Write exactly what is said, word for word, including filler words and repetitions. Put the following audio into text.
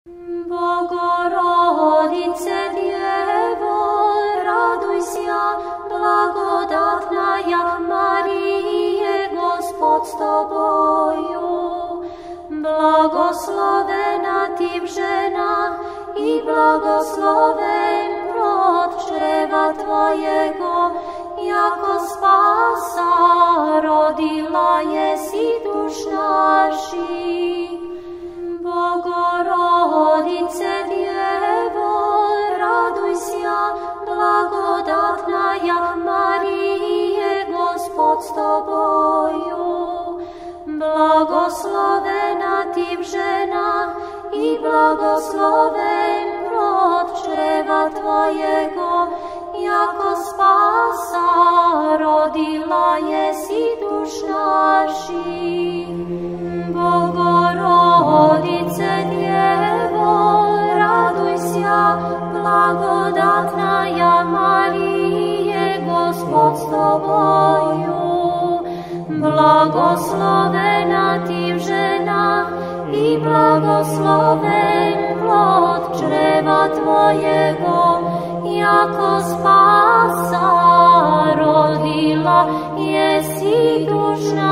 Bogorodice Dievo, radujся, благодатная Мария, Господь с тобою. Благословена ты в женах, и благословен плод чрева твоего, яко спаса родила еси душ наших. Bogorodice Dievo, radujся, благодатная Мария, Господь с тобою. Благословена ты в женах, и благословен плод чрева твоего, яко спаса родила еси душ наших. Bogorodice Dievo, radujся, благодатная Мария, Господь с тобою. Благословена ты в женах, и благословен плод чрева твоего, яко спаса родила еси душ наших.